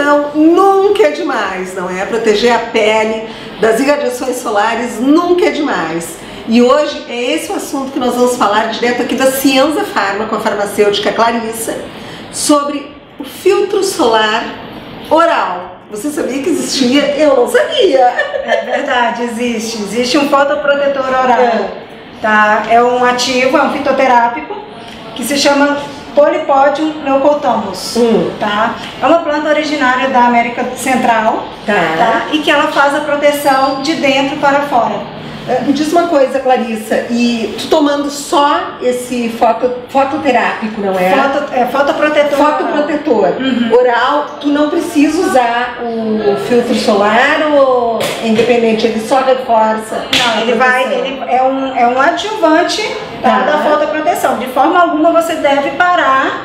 Proteção nunca é demais, não é? Proteger a pele das irradiações solares nunca é demais. E hoje é esse o assunto que nós vamos falar direto aqui da Cienza Pharma, com a farmacêutica Clarissa, sobre o filtro solar oral. Você sabia que existia? Eu não sabia. É verdade, existe um fotoprotetor oral. Tá? É um ativo, é um fitoterápico que se chama Polypodium leucotomus. Tá? É uma planta originária da América Central, tá? E que ela faz a proteção de dentro para fora. Me diz uma coisa, Clarissa, e tu tomando só esse fototerápico, não é? Fotoprotetor. Fotoprotetor oral, tu não precisa usar o filtro solar ou é independente, ele só reforça? Não, ele é um adjuvante, tá, da fotoproteção. De forma alguma você deve parar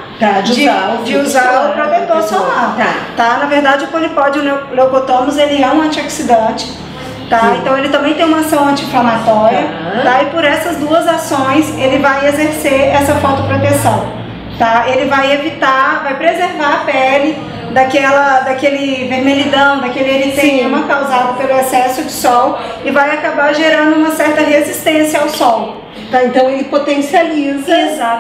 de usar o protetor solar. Tá? Na verdade, o Polypodium leucotomus ele é um antioxidante. Tá? Então ele também tem uma ação anti-inflamatória, tá? E por essas duas ações ele vai exercer essa fotoproteção, tá? Ele vai evitar, vai preservar a pele daquele vermelhidão, daquele eritema causado pelo excesso de sol e vai acabar gerando uma certa resistência ao sol. Tá, então ele potencializa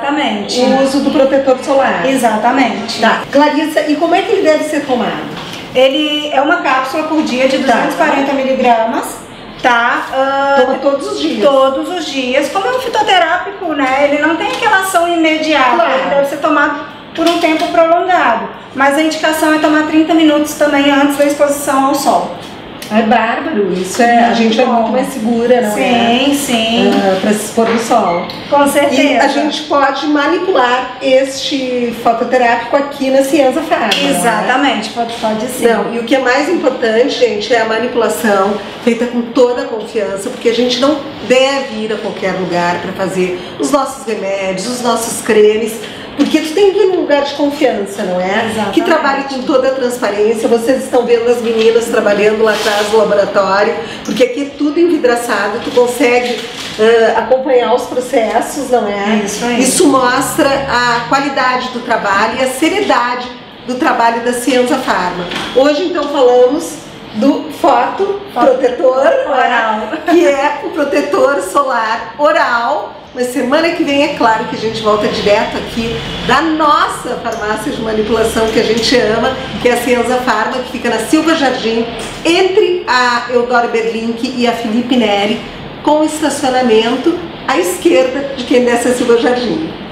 o uso do protetor solar. Exatamente. Tá. Clarissa, e como é que ele deve ser tomado? Ele é uma cápsula por dia de 240 miligramas, tá? Toma todos os dias? Todos os dias. Como é um fitoterápico, né? Ele não tem aquela ação imediata, ele deve ser tomado por um tempo prolongado. Mas a indicação é tomar 30 minutos também antes da exposição ao sol. É bárbaro, isso é, a gente é muito mais segura, não é? Sim. Para se expor no sol. Com certeza. E a gente pode manipular este fototerápico aqui na Cienza Pharma. Exatamente, pode ser. Não, e o que é mais importante, gente, é a manipulação feita com toda a confiança, porque a gente não deve ir a qualquer lugar para fazer os nossos remédios, os nossos cremes, porque tu tem que ir num lugar de confiança, não é? Exatamente. Que trabalhe com toda a transparência. Vocês estão vendo as meninas trabalhando lá atrás do laboratório, porque aqui é tudo envidraçado, tu consegue acompanhar os processos, não é? Isso aí. Isso mostra a qualidade do trabalho e a seriedade do trabalho da Cienza Pharma. Hoje, então, falamos do fotoprotetor oral, que é o protetor solar oral. Mas semana que vem, é claro que a gente volta direto aqui da nossa farmácia de manipulação que a gente ama, que é a Cienza Pharma, que fica na Silva Jardim, entre a Eudoro Berlink e a Felipe Neri, com estacionamento à esquerda de quem desce a Silva Jardim.